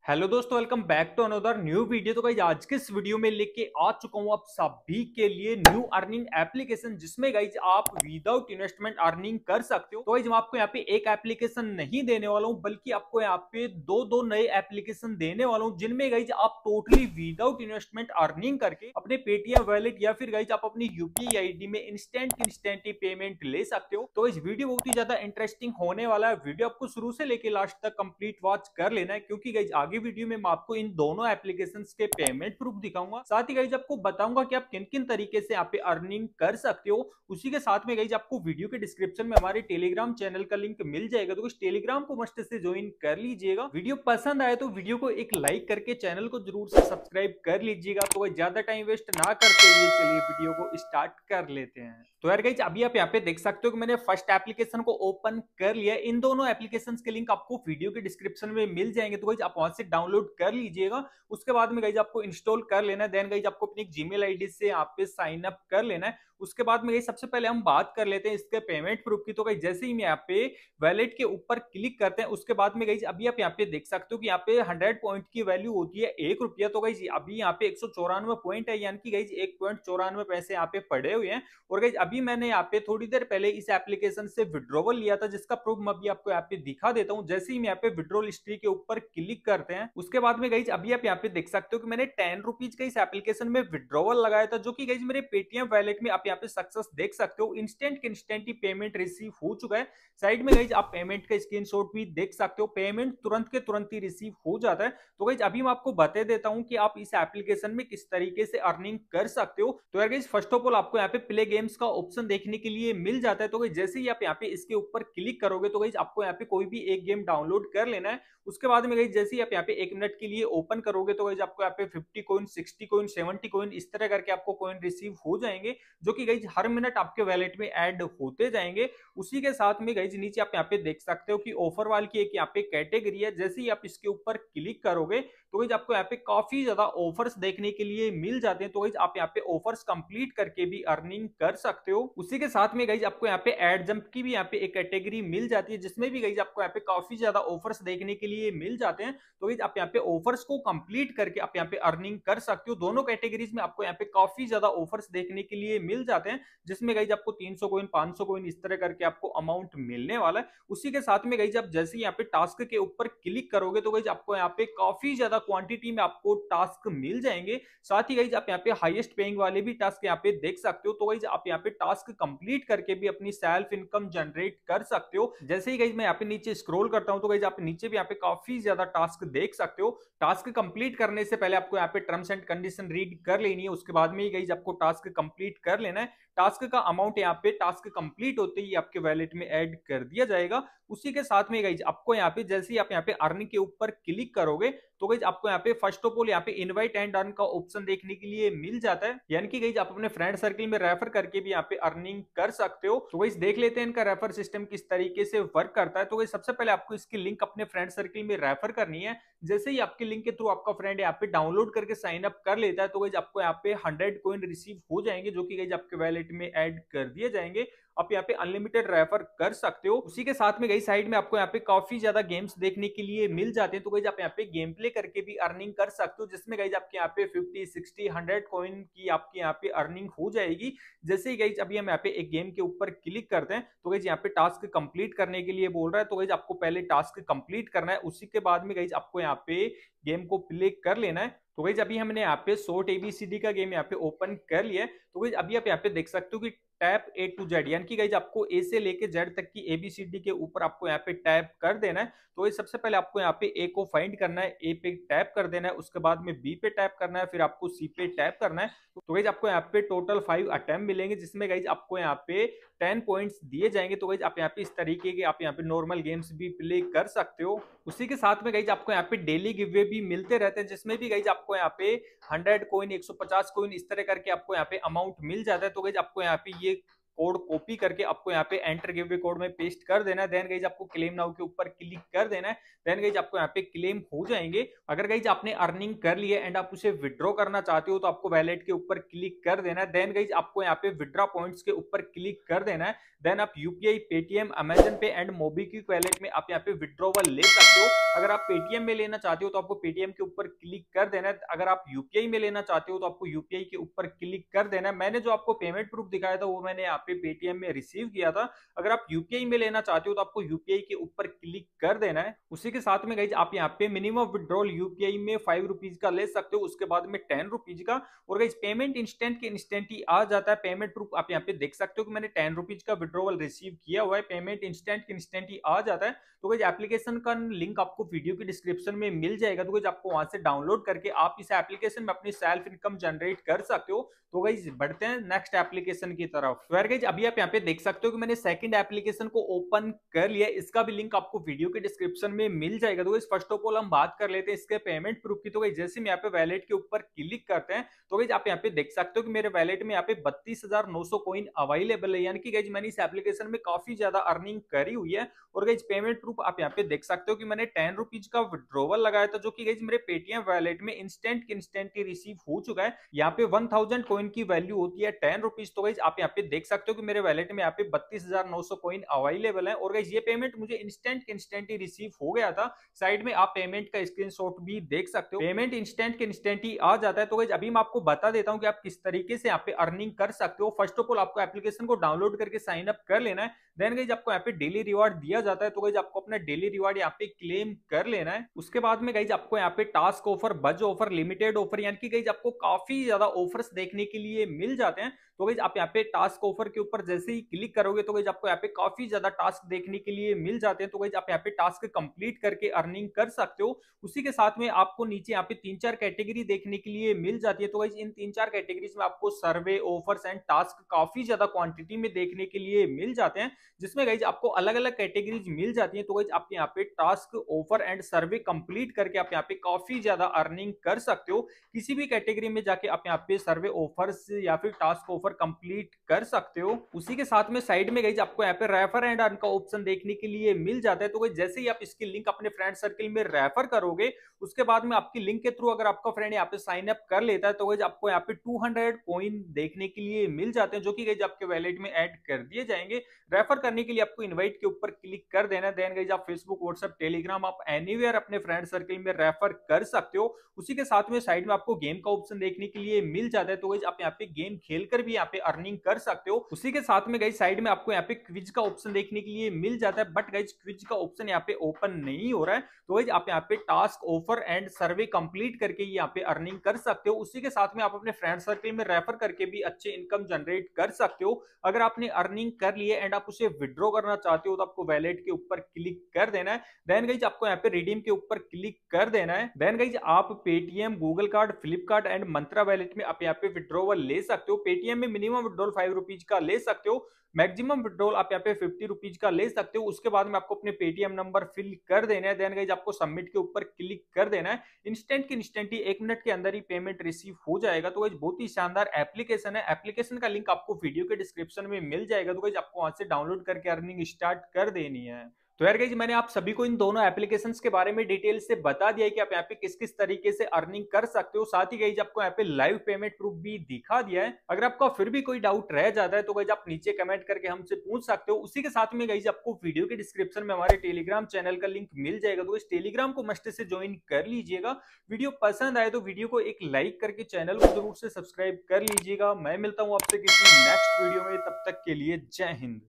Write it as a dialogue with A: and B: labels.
A: Hello दोस्तों, welcome back to another new video. तो guys आज के इस वीडियो में लेके आ चुका हूं आप सभी के लिए न्यू अर्निंग एप्लीकेशन, जिसमें गाइज आप विदाउट इन्वेस्टमेंट अर्निंग कर सकते हो। तो गाइज मैं आपको यहाँ पे एक एप्लीकेशन नहीं देने वाला हूं, बल्कि आपको यहाँ पे दो दो नए एप्लीकेशन देने वाला हूं, जिनमें गाइज आप टोटली विदाउट इन्वेस्टमेंट अर्निंग करके अपने पेटीएम वॉलेट या फिर गाइज आप अपनी यूपीआई आईडी में इंस्टेंट ही पेमेंट ले सकते हो। तो इस वीडियो बहुत ही ज्यादा इंटरेस्टिंग होने वाला है। वीडियो आपको शुरू से लेके लास्ट तक कंप्लीट वॉच कर लेना है, क्योंकि गाइज आगे वीडियो में मैं आपको इन दोनों एप्लीकेशंस के पेमेंट प्रूफ दिखाऊंगा। साथ ही गाइज आपको बताऊंगा कि आप किन किन तरीके से यहाँ पे अर्निंग कर सकते हो। उसी के साथ में गाइज आपको वीडियो के डिस्क्रिप्शन में हमारे टेलीग्राम चैनल का लिंक मिल जाएगा, तो इस टेलीग्राम को मस्त से ज्वाइन कर लीजिएगा। वीडियो पसंद आए तो वीडियो को एक लाइक करके चैनल को जरूर से सब्सक्राइब कर लीजिएगा। तो ज्यादा टाइम वेस्ट ना करते हुए चलिए वीडियो को स्टार्ट कर लेते हैं। तो यार गाइज अभी आप यहाँ पे देख सकते हो कि मैंने फर्स्ट एप्लीकेशन को ओपन कर लिया है। इन दोनों एप्लीकेशंस के लिंक आपको वीडियो के डिस्क्रिप्शन में मिल जाएंगे, तो गाइज आप वहां से डाउनलोड कर लीजिएगा। उसके बाद में गाइज आपको इंस्टॉल कर लेना है। देन गाइज आपको अपनी जीमेल आईडी से यहाँ पे साइन अप कर लेना है। उसके बाद में गाइज सबसे पहले हम बात कर लेते हैं इसके पेमेंट प्रूफ की। तो गाइज जैसे ही मैं यहाँ पे वैलेट के ऊपर क्लिक करते हैं, उसके बाद में गाइज अभी आप यहाँ पे देख सकते हो कि यहाँ पे 100 पॉइंट की वैल्यू होती है ₹1। तो गाइज अभी यहाँ पे 194 पॉइंट है, यानी कि गाइज 1.94 पैसे यहाँ पे पड़े हुए हैं। और गाइज अभी मैंने यहाँ पे थोड़ी देर पहले इस एप्लीकेशन से विड्रॉवल लिया था, जिसका प्रूफ मैं अभी आपको यहाँ पे दिखा देता हूँ। जैसे ही मैं यहाँ पे विड्रॉल हिस्ट्री के ऊपर क्लिक करते हैं, उसके बाद में गाइज अभी आप यहाँ पे देख सकते हो कि मैंने 10 रुपीज का इस एप्लीकेशन में विड्रॉवल लगाया था, जो कि गाइज मेरे पेटीएम वैलेट में आप यहाँ पे सक्सेस देख सकते हो। इंस्टेंट ही पेमेंट रिसीव हो चुका है। साइड में गाइज आप पेमेंट का स्क्रीनशॉट भी देख सकते हो। पेमेंट तुरंत के तुरंत ही रिसीव हो जाता है। तो गाइज अभी मैं आपको बता देता हूँ कि आप इस एप्लीकेशन में किस तरीके से अर्निंग कर सकते हो। तो यार गाइज फर्स्ट ऑफ ऑल आपको यहाँ पे प्ले गेम्स का ऑप्शन देखने के लिए मिल जाता है। तो गाइज जैसे ही आप यहाँ पे इसके ऊपर क्लिक करोगे, तो गाइज आपको यहाँ पे कोई भी एक गेम डाउनलोड कर लेना है। उसके बाद में गाइज जैसे ही आप यहाँ पे 1 मिनट के लिए ओपन करोगे, तो गाइज आपको यहाँ पे 50 कॉइन, 60 कॉइन, 70 कॉइन इस तरह करके आपको कॉइन रिसीव हो जाएंगे, जो कि गाइज हर मिनट आपके वैलेट में ऐड होते जाएंगे। उसी के साथ में गाइज नीचे आप यहाँ पे देख सकते हो कि ऑफर वाल की एक यहाँ पे कैटेगरी है। जैसे ही आप इसके ऊपर क्लिक करोगे, तो गाइज आपको यहाँ पे काफी ज्यादा ऑफर्स देखने के लिए मिल जाते हैं। तो गाइज आप यहाँ पे ऑफर्स कंप्लीट करके भी अर्निंग कर सकते हो। उसी के साथ में गाइज आपको यहाँ पे एड जंप की भी यहाँ पे एक कैटेगरी मिल जाती है, जिसमें भी गाइज आपको यहाँ पे काफी ज्यादा ऑफर्स देखने के लिए मिल जाते हैं। तो गाइज आप यहाँ पे ऑफर्स को कंप्लीट करके आप यहाँ पे अर्निंग कर सकते हो। दोनों कैटेगरीज में आपको यहाँ पे काफी ज्यादा ऑफर्स देखने के लिए मिल जाते हैं, जिसमें गाइज आपको 300 कॉइन, 500 कॉइन इस तरह करके आपको अमाउंट मिलने वाला है। उसी के साथ में गाइज आप जैसे ही यहाँ पे टास्क के ऊपर क्लिक करोगे, तो गाइज आपको यहाँ पे काफी ज्यादा क्वांटिटी में आपको टास्क मिल जाएंगे। साथ ही गाइज आप यहाँ पे हाईएस्ट पेइंग वाले भी टास्क यहाँ पे देख सकते हो। तो गाइज आप यहाँ पे टास्क कंप्लीट करके भी अपनी सेल्फ इनकम जनरेट कर सकते हो। जैसे ही गाइज मैं यहाँ पे नीचे स्क्रॉल करता हूँ, तो गाइज आप नीचे भी यहाँ पे काफी ज्यादा टास्क देख सकते हो। टास्क कंप्लीट करने से पहले आपको यहाँ पे टर्म्स एंड कंडीशन रीड कर लेनी है। उसके बाद में ही गाइज आपको टास्क कंप्लीट कर लेना है। टास्क का अमाउंट यहाँ पे टास्क कंप्लीट होते ही आपके वैलेट में ऐड कर दिया जाएगा। उसी के साथ में गाइज आपको यहाँ पे जैसे ही आप यहाँ पे अर्न के ऊपर क्लिक करोगे, तो गाइज आपको यहाँ पे फर्स्ट ऑफ ऑल यहाँ पे इनवाइट एंड अर्न का ऑप्शन देखने के लिए मिल जाता है, यानी कि गाइज आप अपने फ्रेंड सर्कल में रेफर करके भी यहाँ पे अर्निंग कर सकते हो। तो गाइज देख लेते हैं इनका रेफर सिस्टम किस तरीके से वर्क करता है। तो गाइज सबसे पहले आपको इसकी लिंक अपने फ्रेंड सर्कल में रेफर करनी है। जैसे ही आपके लिंक के थ्रू आपका फ्रेंड यहाँ पे डाउनलोड करके साइन अप कर लेता है, तो गाइज आपको यहाँ पे 100 कॉइन रिसीव हो जाएंगे, जो कि गाइज आपके वैलेट में ऐड कर दिए जाएंगे। आप यहाँ पे अनलिमिटेड रेफर कर सकते हो। उसी के साथ में गई साइड में आपको यहाँ पे काफी ज्यादा गेम्स देखने के लिए मिल जाते हैं। तो गाइज आप यहाँ पे गेम प्ले करके भी अर्निंग कर सकते हो, जिसमें गाइज आपके यहाँ पे 50, 60, 100 कॉइन की आपके यहाँ पे अर्निंग हो जाएगी। जैसे ही गाइज अभी हम यहाँ पे एक गेम के ऊपर क्लिक करते हैं, तो गाइज यहाँ पे टास्क कंप्लीट करने के लिए बोल रहा है। तो गाइज आपको पहले टास्क कंप्लीट करना है, उसी के बाद में गाइज आपको यहाँ पे गेम को प्ले कर लेना है। तो गाइज अभी हमने यहाँ पे शॉर्ट एबीसीडी का गेम यहाँ पे ओपन कर लिया है। तो गाइज अभी आप यहाँ पे देख सकते हो कि टैप ए टू जेड, यानी कि गाइज आपको ए से लेके जेड तक की एबीसीडी के ऊपर आपको यहाँ पे टैप कर देना है। तो ये सबसे पहले आपको यहाँ पे ए को फाइंड करना है, ए पे टैप कर देना है। उसके बाद में बी पे टैप करना है, फिर आपको सी पे टैप करना है। तो गाइज आपको यहाँ पे टोटल 5 अटेम्प्ट मिलेंगे, जिसमें गाइज आपको यहाँ पे 10 पॉइंट्स दिए जाएंगे। तो गाइज आप यहाँ पे इस तरीके के आप यहाँ पे नॉर्मल गेम्स भी प्ले कर सकते हो। उसी के साथ में गाइज आपको यहाँ पे डेली गिववे भी मिलते रहते हैं, जिसमें भी गाइज आपको यहाँ पे 100 कॉइन, 150 कॉइन इस तरह करके आपको यहाँ पे अमाउंट मिल जाता है। तो गाइज आपको यहाँ पे ये कोड कॉपी करके आपको यहाँ पे एंटर गिववे कोड में पेस्ट कर देना है। देन गाइज आपको क्लेम नाउ के ऊपर क्लिक कर देना है। देन गाइज आपको यहाँ पे क्लेम हो जाएंगे। अगर गाइज आपने अर्निंग कर ली है एंड आप उसे विड्रॉ करना चाहते हो, तो आपको वैलेट के ऊपर क्लिक कर देना है। देन गाइज आपको यहाँ पे विड्रॉ पॉइंट्स के ऊपर क्लिक कर देना है। देन आप UPI, Paytm, Amazon Pay and MobiKwik wallet में आप यहाँ पे विड्रॉवल ले सकते हो। अगर आप पेटीएम में लेना चाहते हो तो आपको पेटीएम के ऊपर क्लिक कर देना है। अगर आप यूपीआई में लेना चाहते हो तो आपको यूपीआई के ऊपर क्लिक कर देना है। मैंने जो आपको पेमेंट प्रूफ दिखाया था वो मैंने यहाँ पे पेटीएम में रिसीव किया था। अगर आप यूपीआई में लेना चाहते हो तो आपको यूपीआई के ऊपर क्लिक कर देना है। उसी के साथ में गाइज आप यहाँ पे मिनिमम विड्रॉल यूपीआई में 5 रुपीज का ले सकते हो, उसके बाद में 10 रुपीज का। और गाइज पेमेंट इंस्टेंट के इंस्टेंट ही आ जाता है। पेमेंट प्रूफ आप यहाँ पे देख सकते हो कि मैंने 10 रुपीज का विड्रॉवल रिसीव किया हुआ है। पेमेंट इंस्टेंट के इंस्टेंट ही आ जाता है। तो गाइज एप्लीकेशन का लिंक आपको वीडियो के डिस्क्रिप्शन में मिल जाएगा। तो गाइज आपको वहां से डाउनलोड करके आप इस एप्लीकेशन में अपनी सेल्फ इनकम जनरेट कर सकते हो। तो गाइज बढ़ते हैं नेक्स्ट एप्लीकेशन की तरफ। तो यार गाइज अभी आप यहाँ पे देख सकते हो कि मैंने सेकंड एप्लीकेशन को ओपन कर लिया। इसका भी लिंक आपको वीडियो के डिस्क्रिप्शन में मिल जाएगा। तो गाइज फर्स्ट ऑफ ऑल हम बात कर लेते हैं इसके पेमेंट प्रूफ की। तो गाइज जैसे हम यहाँ पे वैलेट के ऊपर क्लिक करते हैं तो गाइज आप यहाँ पे देख सकते हो कि मेरे वैलेट में यहाँ पे 32,900 कॉइन अवेलेबल है। यानी कि गाइज मैंने इस एप्लीकेशन में काफी ज्यादा अर्निंग करी हुई है। और गाइज पेमेंट प्रूफ आप यहाँ पे देख सकते हो कि मैंने 10 रुपीज का विड्रॉवल लगाया था, जो कि गाइज मेरे पेटीएम वैलेट में इंस्टेंट ही रिसीव हो चुका है। यहाँ पे 1000 कॉइन की वैल्यू होती है 10 रुपीज। तो गाइज आप यहाँ पे देख सकते हो कि मेरे वैलेट में यहाँ पे 32,900 कॉइन अवेलेबल है। और गाइज ये पेमेंट मुझे इंस्टेंट ही रिसीव हो गया था। साइड में आप पेमेंट का स्क्रीनशॉट भी देख सकते हो। पेमेंट इंस्टेंट ही आ जाता है। तो गाइज अभी मैं आपको बता देता हूँ कि आप किस तरीके से यहाँ पे अर्निंग कर सकते हो। फर्स्ट ऑफ ऑल आपको एप्लीकेशन को डाउनलोड करके साइन अप कर लेना है। देन गाइज आपको यहाँ पे डेली रिवार्ड दिया जाता है। तो गाइज आपको अपना डेली रिवार्ड यहाँ पे क्लेम कर लेना है। उसके बाद में गाइज आपको यहाँ पे task offer, buzz offer, limited offer, यानी कि गाइज आपको काफी ज्यादा ऑफर्स देखने के लिए मिल जाते हैं। तो गाइज आप यहाँ पे टास्क ऑफर के ऊपर जैसे ही क्लिक करोगे तो गाइज आपको यहाँ पे काफी ज्यादा टास्क देखने के लिए मिल जाते हैं। तो गाइज आप यहाँ पे टास्क कंप्लीट करके अर्निंग कर सकते हो। उसी के साथ में आपको नीचे यहाँ पे 3-4 कैटेगरी देखने के लिए मिल जाती है। तो गाइज इन 3-4 कैटेगरीज में आपको सर्वे, ऑफर्स एंड टास्क काफी ज्यादा क्वांटिटी में देखने के लिए मिल जाते हैं, जिसमें गाइज आपको अलग अलग कैटेगरीज मिल जाती है। तो गाइज आप यहाँ पे task, offer and survey complete करके आप यहाँ पे काफी ज्यादा अर्निंग कर सकते हो। किसी भी कैटेगरी में जाके आप यहाँ पे सर्वे, ऑफर्स या फिर टास्क ऑफर कंप्लीट कर सकते हो। उसी के साथ में साइड में गाइज आपको यहाँ पे रेफर एंड अर्न का ऑप्शन देखने के लिए मिल जाता है। तो गाइज जैसे ही आप इसकी लिंक अपने फ्रेंड सर्कल में रेफर करोगे, उसके बाद में आपकी लिंक के थ्रू अगर आपका फ्रेंड यहाँ पे साइन अप कर लेता है तो गाइज आपको यहाँ पे 200 कॉइन देखने के लिए मिल जाते हैं, जो कि गाइज आपके वैलेट में ऐड कर दिए जाएंगे। रेफर करने के लिए आपको इनवाइट के ऊपर क्लिक कर देना। देन गाइज आप फेसबुक, व्हाट्सएप, टेलीग्राम, आप एनीवेयर अपने फ्रेंड सर्कल में रेफर कर सकते हो। उसी के साथ में साइड में आपको गेम का ऑप्शन देखने के लिए मिल जाता है। तो गाइज आप यहाँ पे गेम खेलकर भी यहाँ पे अर्निंग कर सकते हो। उसी के साथ में गाइज साइड में आपको यहाँ पे क्विज का ऑप्शन देखने के लिए मिल जाता है, बट गाइज क्विज का ऑप्शन यहाँ पे ओपन नहीं हो रहा है। तो गाइज आप यहाँ पे task, offer and survey complete करके यहाँ पे अर्निंग कर सकते हो। उसी के साथ में आप अपने फ्रेंड सर्कल में रेफर करके भी अच्छे इनकम जनरेट कर सकते हो। अगर आपने अर्निंग कर ली है एंड आप उसे विड्रॉ करना चाहते हो तो आपको वैलेट के ऊपर क्लिक कर देना है। देन गाइज आपको यहाँ पे रिडीम के ऊपर क्लिक कर देना है। देन गाइज आप Paytm, Google card, Flipkart and Myntra wallet में आप यहाँ पे विड्रॉवल ले सकते हो। पेटीएम में मिनिमम विड्रॉल 5 रुपीज का ले सकते हो। मैक्सिमम विड्रॉल आप यहाँ पे 50 रुपीज का ले सकते हो। उसके बाद में आपको अपने पेटीएम नंबर फिल कर देना है। देन गाइज आपको सबमिट के ऊपर क्लिक कर देना है। इंस्टेंट ही 1 मिनट के अंदर ही पेमेंट रिसीव हो जाएगा। तो गाइज बहुत ही शानदार एप्लीकेशन है। एप्लीकेशन का लिंक आपको वीडियो के डिस्क्रिप्शन में मिल जाएगा। तो गाइज आपको वहां से डाउनलोड करके अर्निंग स्टार्ट कर देनी है। तो यार गाइज मैंने आप सभी को इन दोनों एप्लीकेशंस के बारे में डिटेल से बता दिया है कि आप यहाँ पे किस किस तरीके से अर्निंग कर सकते हो। साथ ही गाइज आपको यहाँ पे लाइव पेमेंट प्रूफ भी दिखा दिया है। अगर आपका फिर भी कोई डाउट रह जाता है तो गाइज आप नीचे कमेंट करके हमसे पूछ सकते हो। उसी के साथ में गाइज आपको वीडियो के डिस्क्रिप्शन में हमारे टेलीग्राम चैनल का लिंक मिल जाएगा। तो इस टेलीग्राम को मस्ट से ज्वाइन कर लीजिएगा। वीडियो पसंद आए तो वीडियो को एक लाइक करके चैनल को जरूर से सब्सक्राइब कर लीजिएगा। मैं मिलता हूँ आपसे किसी नेक्स्ट वीडियो में, तब तक के लिए जय हिंद।